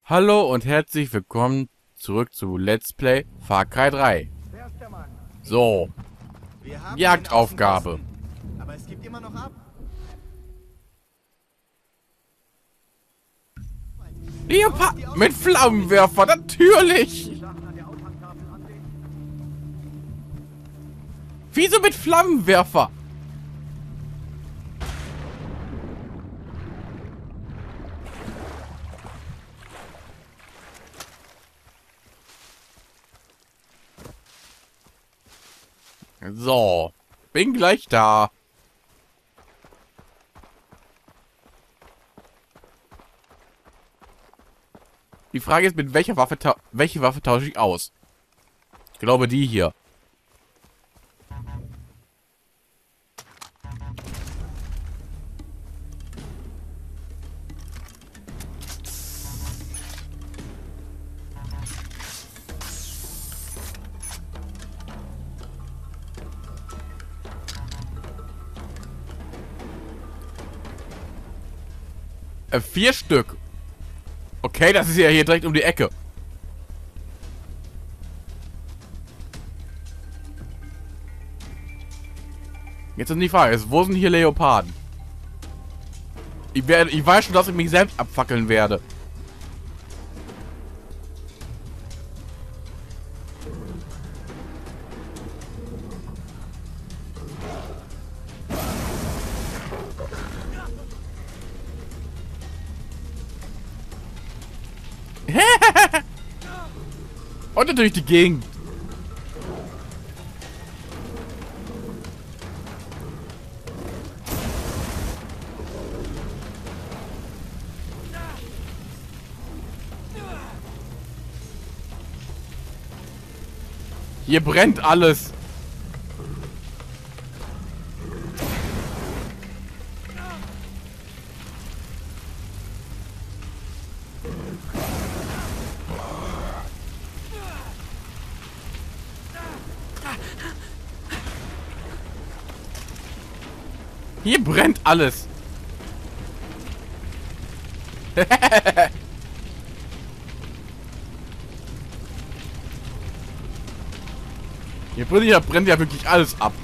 Hallo und herzlich willkommen zurück zu Let's Play Far Cry 3. So, Wir haben den Jagdaufgabe. Außenposten, aber es gibt immer noch ab. Leopard mit Flammenwerfer, natürlich! Wieso mit Flammenwerfer? So, bin gleich da. Die Frage ist, mit welcher Waffe welche Waffe tausche ich aus? Ich glaube die hier. Vier Stück. Okay, das ist ja hier direkt um die Ecke. Jetzt ist die Frage, wo sind hier Leoparden? Ich weiß schon, dass ich mich selbst abfackeln werde. Und natürlich die Gegend. Hier brennt alles. Hier brennt alles. Hier brennt ja wirklich alles ab.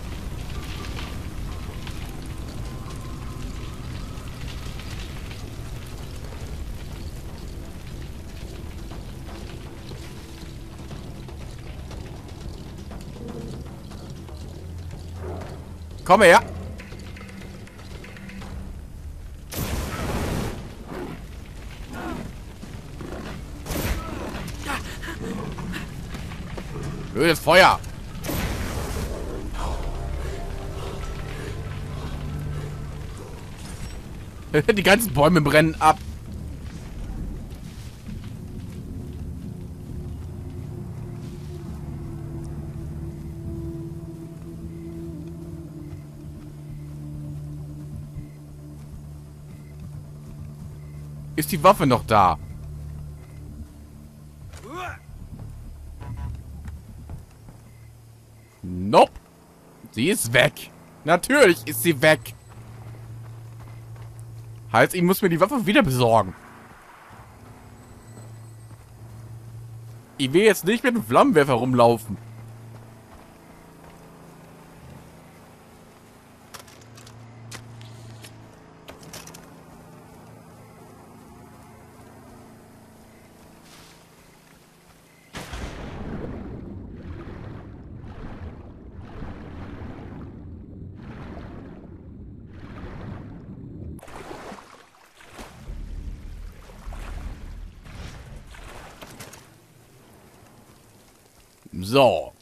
Komm her. Blödes Feuer. Die ganzen Bäume brennen ab. Ist die Waffe noch da? Nope. Sie ist weg. Natürlich ist sie weg. Heißt, ich muss mir die Waffe wieder besorgen. Ich will jetzt nicht mit dem Flammenwerfer rumlaufen. So.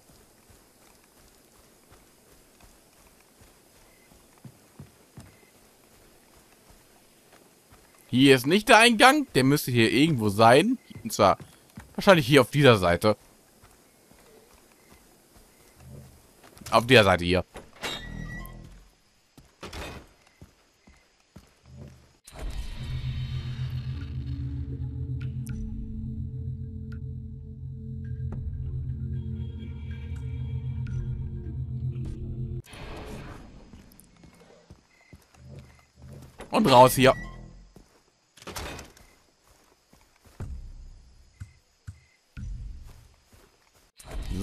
Hier ist nicht der Eingang. Der müsste hier irgendwo sein. Und zwar wahrscheinlich hier auf dieser Seite. Auf der Seite hier. Und raus hier.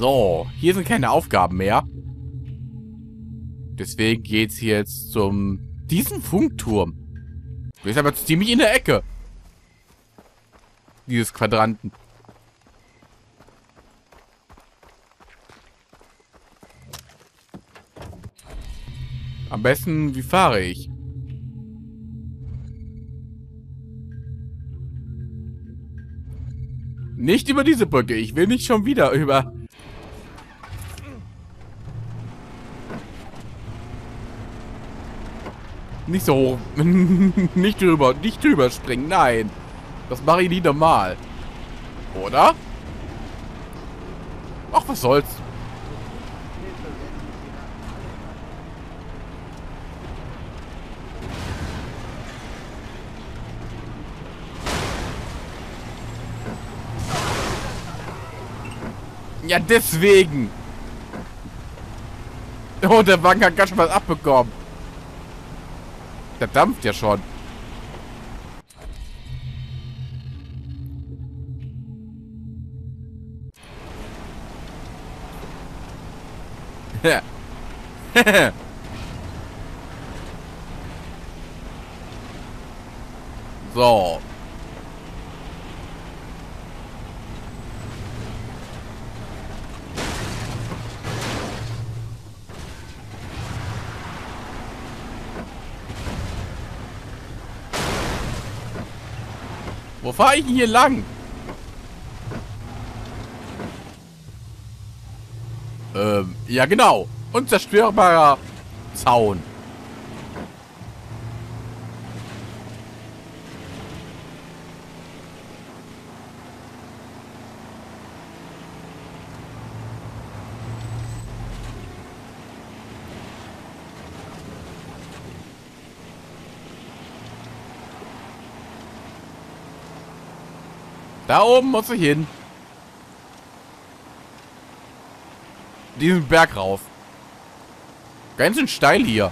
So, hier sind keine Aufgaben mehr. Deswegen geht's hier jetzt zum... diesen Funkturm. Der ist aber ziemlich in der Ecke. Dieses Quadranten. Am besten, wie fahre ich? Nicht über diese Brücke. Ich will nicht schon wieder über... Nicht so hoch. Nicht drüber springen. Nein. Das mache ich nie normal. Oder? Ach, was soll's. Ja, deswegen. Oh, der Wagen hat ganz schön was abbekommen. Der dampft ja schon. So. Wo fahre ich denn hier lang? Ja genau. Unzerstörbarer Zaun. Da oben muss ich hin. Diesen Berg rauf. Ganz schön steil hier.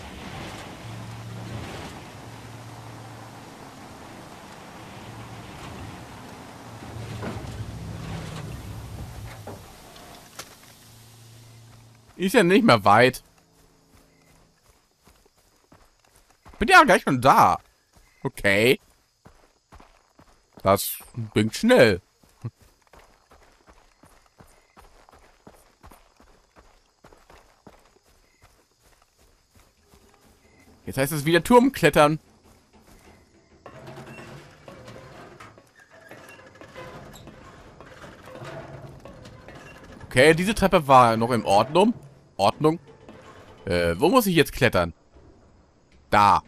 Ist ja nicht mehr weit. Bin ja gleich schon da. Okay. Das ging schnell. Jetzt heißt es wieder Turmklettern. Okay, diese Treppe war noch in Ordnung. Wo muss ich jetzt klettern? Da.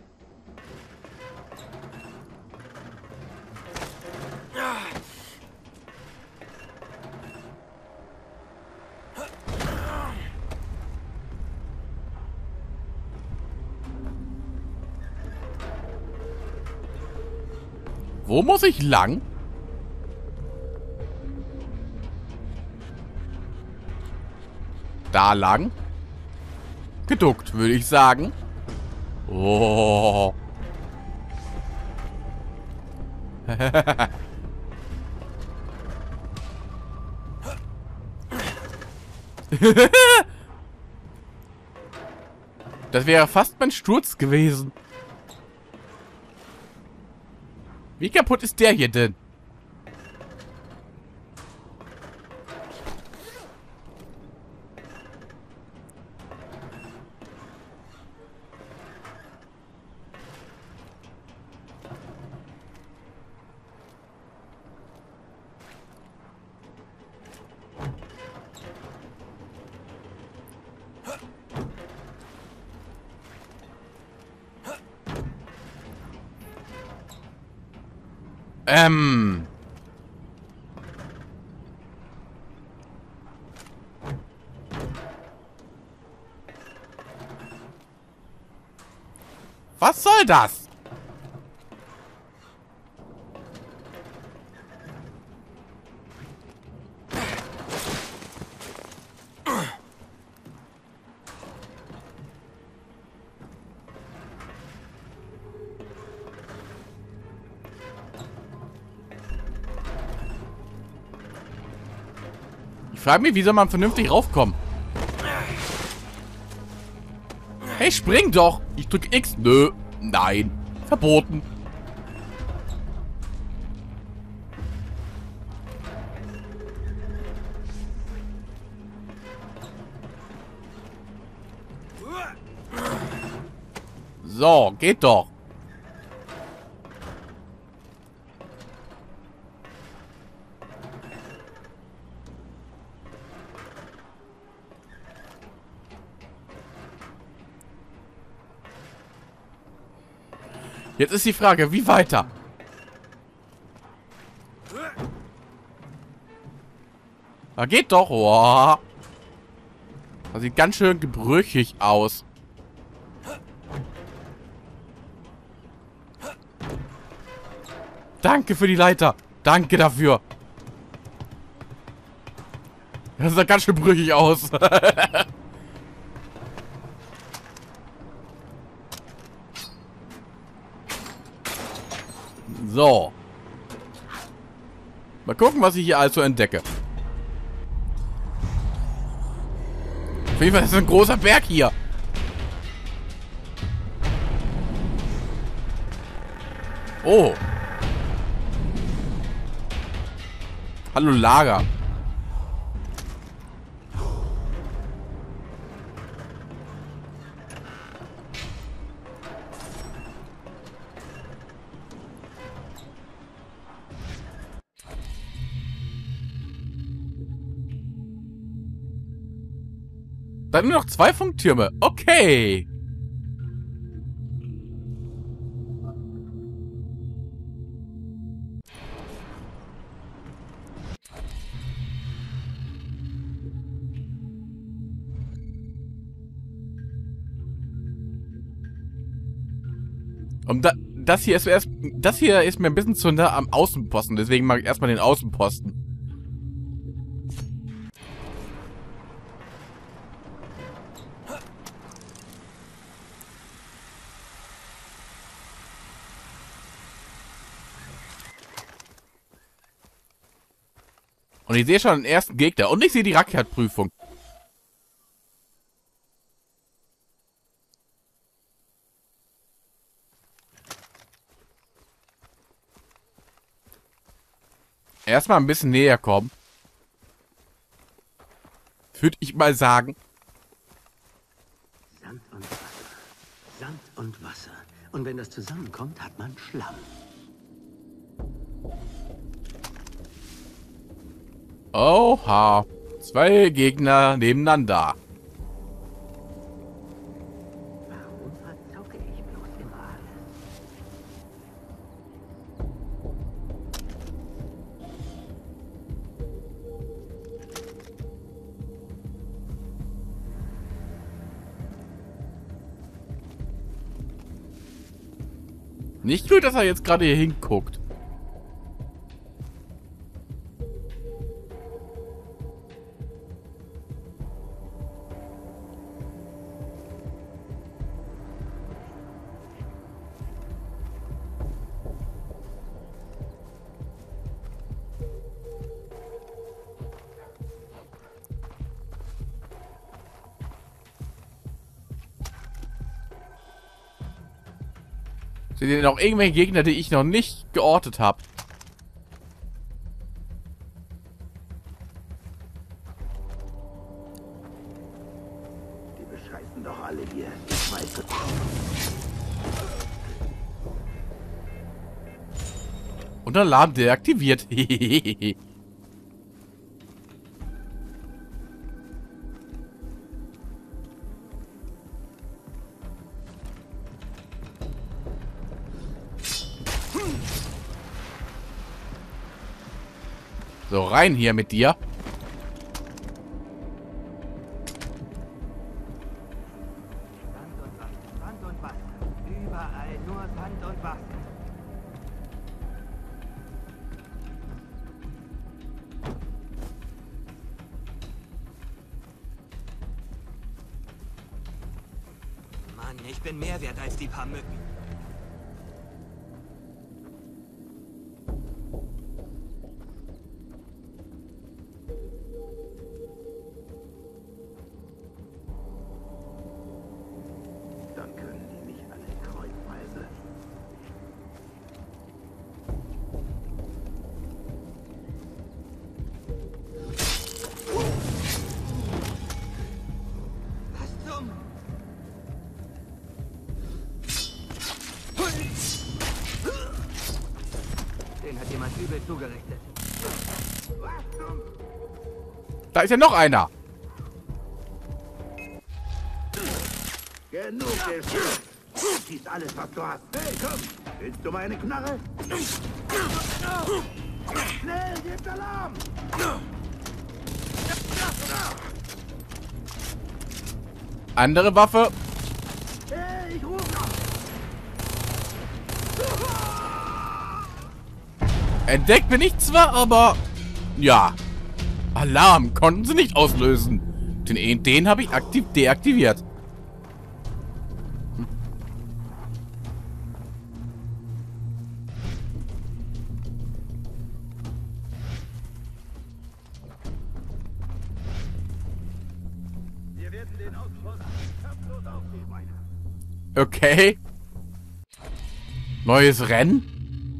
Wo muss ich lang? Da lang? Geduckt, würde ich sagen. Oh. Das wäre fast mein Sturz gewesen. Wie kaputt ist der hier denn? Was soll das? Ich Schreib mir, wie soll man vernünftig raufkommen? Hey, spring doch! Ich drücke X. Nö. Nein. Verboten. So, geht doch. Jetzt ist die Frage, wie weiter? Da geht doch. Oh. Das sieht ganz schön gebrüchig aus. Danke für die Leiter. Danke dafür. Das sah ganz schön brüchig aus. So. Mal gucken, was ich hier also entdecke. Auf jeden Fall ist es ein großer Berg hier. Oh. Hallo Lager. Dann nur noch 2 Funktürme. Okay. Und das hier ist mir ein bisschen zu nah am Außenposten. Deswegen mag ich erstmal den Außenposten. Und ich sehe schon den ersten Gegner. Und ich sehe die Rakettprüfung. Erstmal ein bisschen näher kommen. Würde ich mal sagen. Sand und Wasser. Sand und Wasser. Und wenn das zusammenkommt, hat man Schlamm. Oha. 2 Gegner nebeneinander. Warum verzocke ich bloß immer alles? Nicht gut, dass er jetzt gerade hier hinguckt. Sind hier noch irgendwelche Gegner, die ich noch nicht geortet habe? Die bescheißen doch alle hier. Ich weiß es. Und Alarm deaktiviert. So, rein hier mit dir. Sand und Wasser. Überall nur Sand und Wasser. Mann, ich bin mehr wert als die paar Mücken. zugerichtet. Da ist ja noch einer. Genug ist. Schieß alles, was du hast. Hey, komm. Willst du meine Knarre? Schnell, gebt Alarm! Andere Waffe. Hey, ich rufe noch. Entdeckt bin ich zwar, aber... Ja. Alarm konnten sie nicht auslösen. Den habe ich aktiv deaktiviert. Wir werden den Auspost kampflos aufgeben. Okay. Neues Rennen?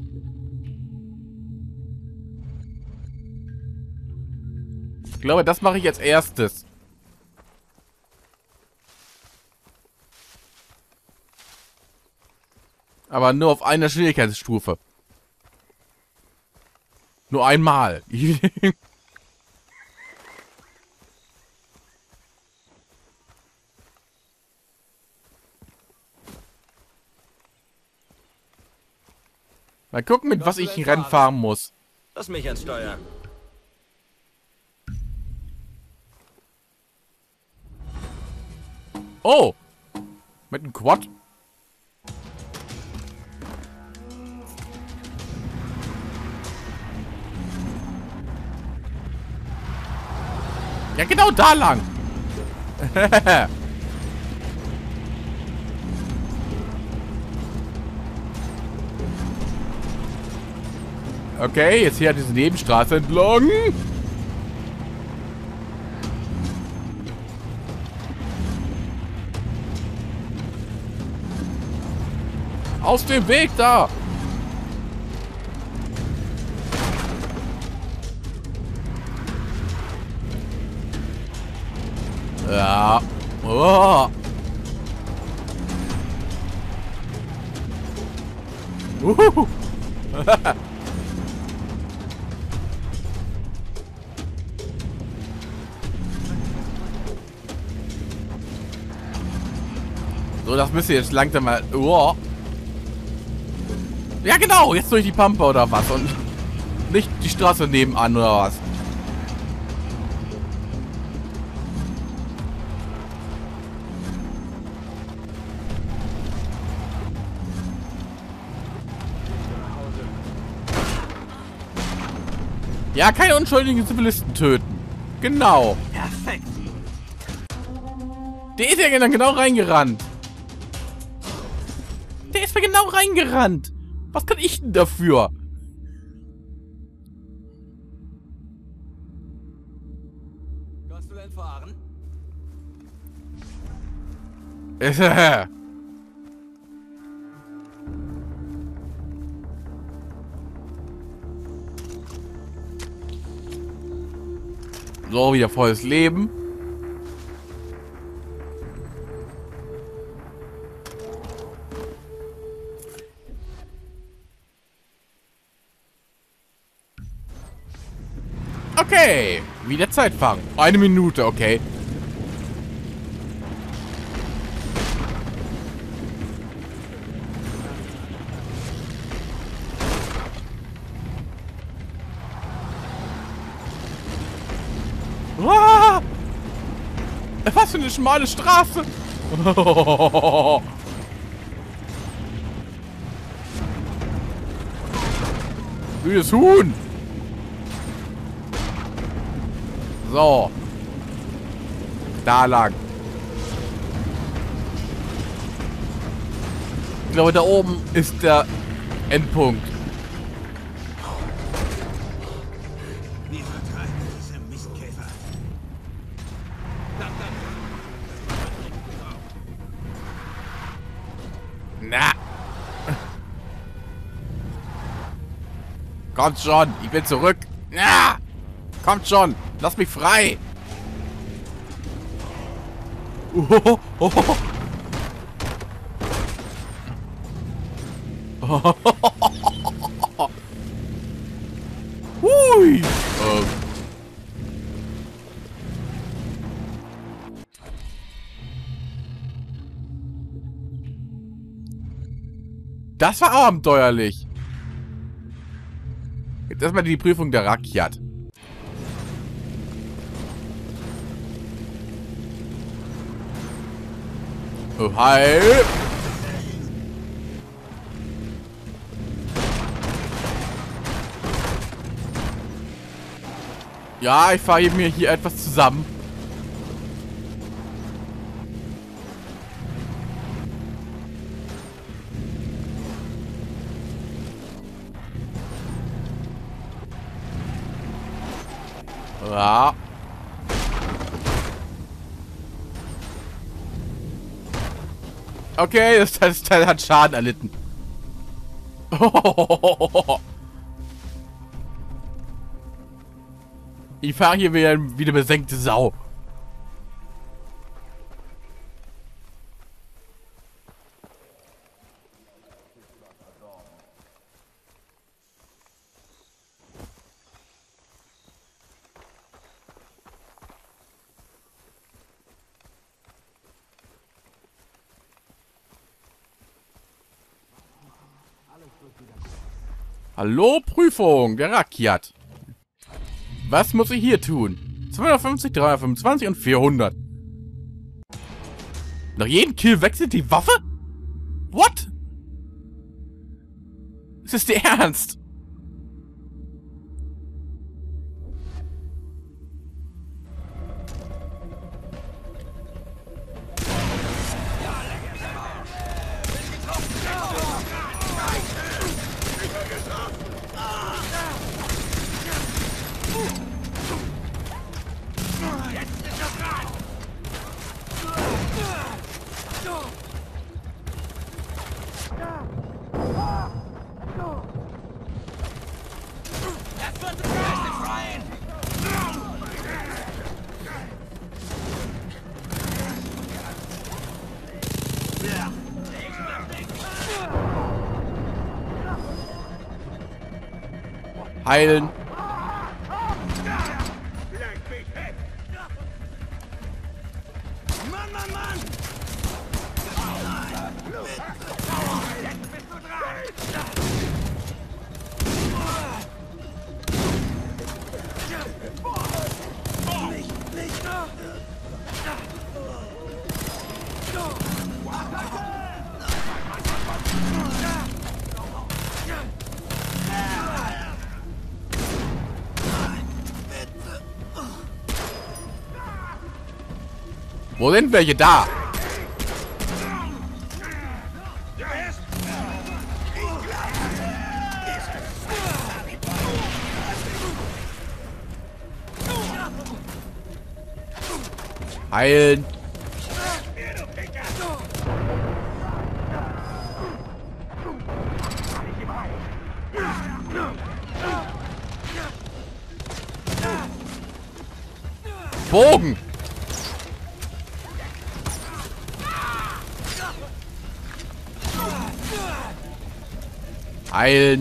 Ich glaube, das mache ich als erstes. Aber nur auf einer Schwierigkeitsstufe. Nur einmal. Mal gucken, mit was ich ein Rennen fahren muss. Lass mich ans Steuer. Oh! Mit einem Quad? Ja, genau da lang. Okay, jetzt hier diese Nebenstraße entlang. Aus dem Weg da! Ja. Oh. So, das müsste jetzt langsam mal... Oh. Ja, genau. Jetzt durch die Pampa oder was. Und nicht die Straße nebenan oder was. Ja, keine unschuldigen Zivilisten töten. Genau. Perfekt. Der ist ja genau reingerannt. Der ist mir genau reingerannt. Was kann ich denn dafür? Kannst du denn fahren? So, wieder volles Leben. Okay, wieder Zeit fahren. 1 Minute, okay. Ah! Was für eine schmale Straße. Müdes Huhn. So. Da lang. Ich glaube, da oben ist der Endpunkt. Wir vertreiben diese Mistkäfer. Na. Kommt schon, ich bin zurück. Na. Kommt schon, lass mich frei. Oh, oh, oh. Ui. Das war abenteuerlich. Jetzt erstmal die Prüfung der Rakyat. Oh, hi. Ja, ich fahre mir hier etwas zusammen. Ja. Okay, das Teil hat Schaden erlitten. Ich fahre hier wie eine besenkte Sau. Hallo, Prüfung der Rakyat. Was muss ich hier tun? 250, 325 und 400. Nach jedem Kill wechselt die Waffe? What? Ist das der Ernst? Heilen. Mann, Mann, Mann! Jetzt bist du dran! Wo sind welche da? Heilen. Bogen. Heilen.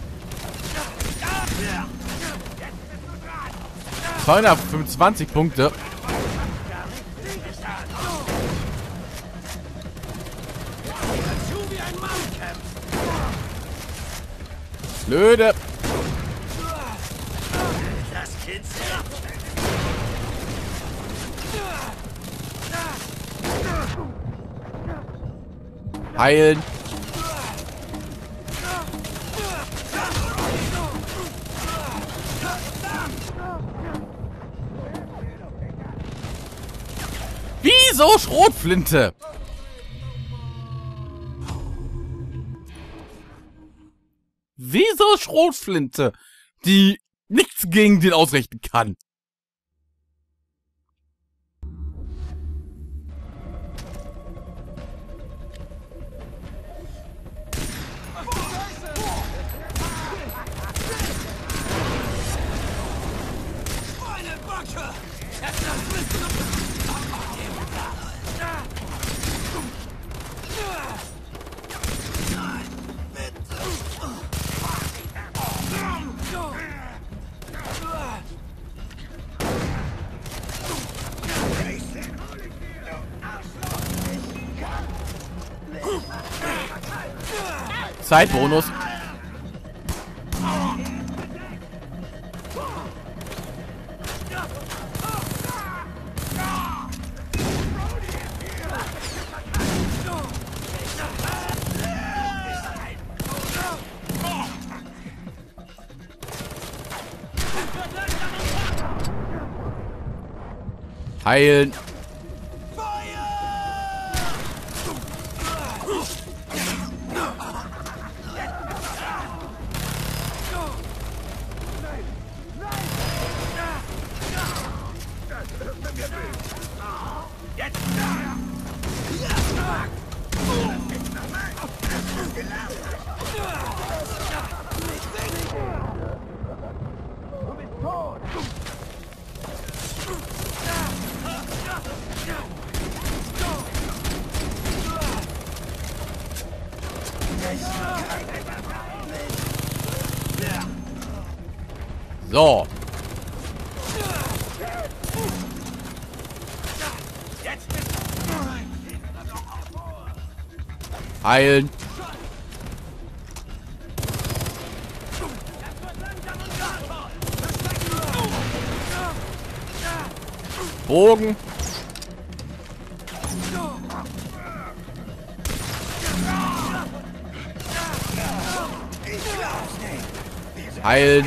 225 Punkte. Blöde. Heilen. Wieso Schrotflinte? Wieso Schrotflinte, die nichts gegen den ausrichten kann? Zeitbonus. Heilen. So. Heilen. Bogen. Heilen.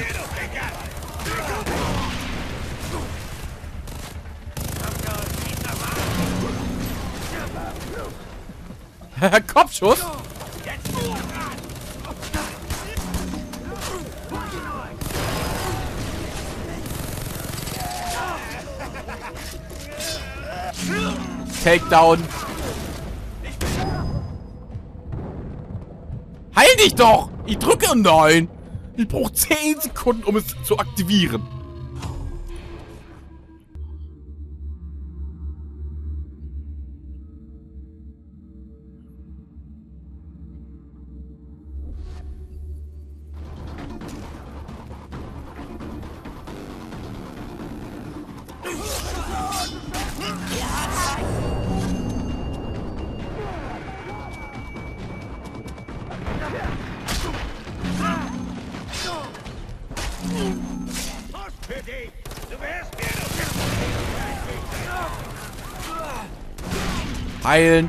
Kopfschuss. Takedown. Heil dich doch! Ich drücke nein. Ich brauche 10 Sekunden, um es zu aktivieren. Heilen.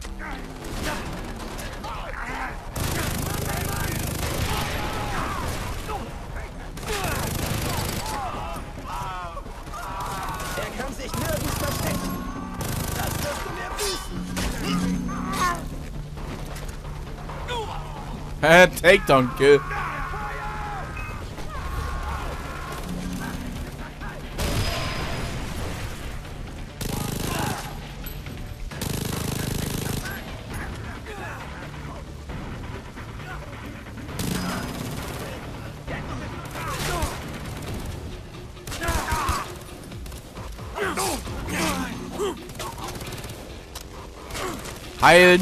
Er kann sich nirgends verstecken. Das wirst du mir büßen. Takedown Kill. Heilen.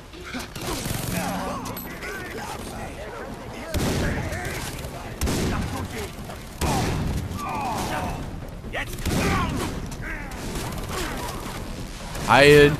Heilen.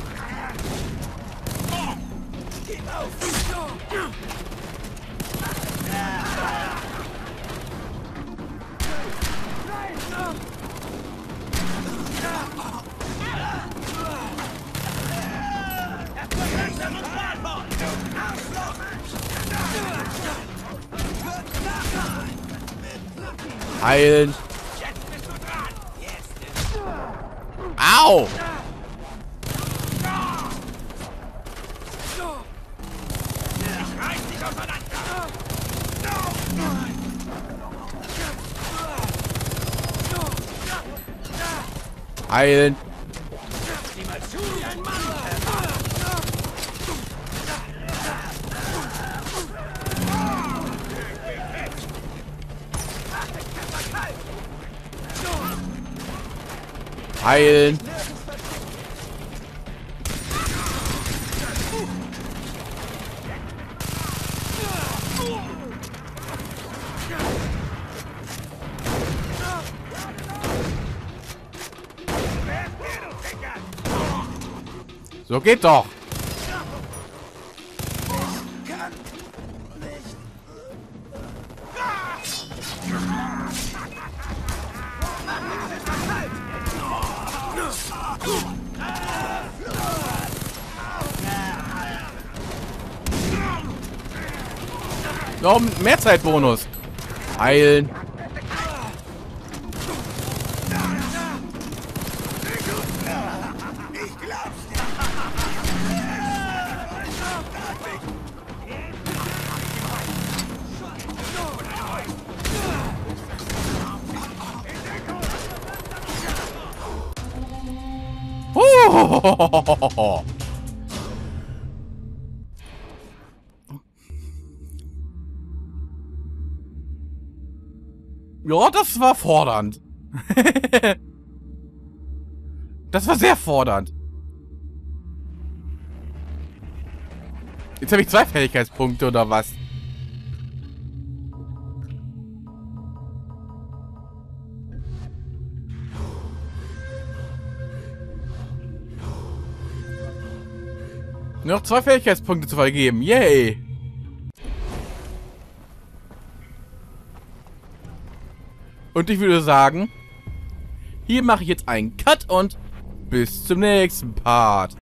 Heilen. Au! Heilen. Heilen. So geht doch. Noch ein Mehrzeitbonus. Heilen. Oh. Ja, das war fordernd. Das war sehr fordernd. Jetzt habe ich 2 Fähigkeitspunkte oder was? Nur noch 2 Fähigkeitspunkte zu vergeben. Yay! Und ich würde sagen, hier mache ich jetzt einen Cut und bis zum nächsten Part.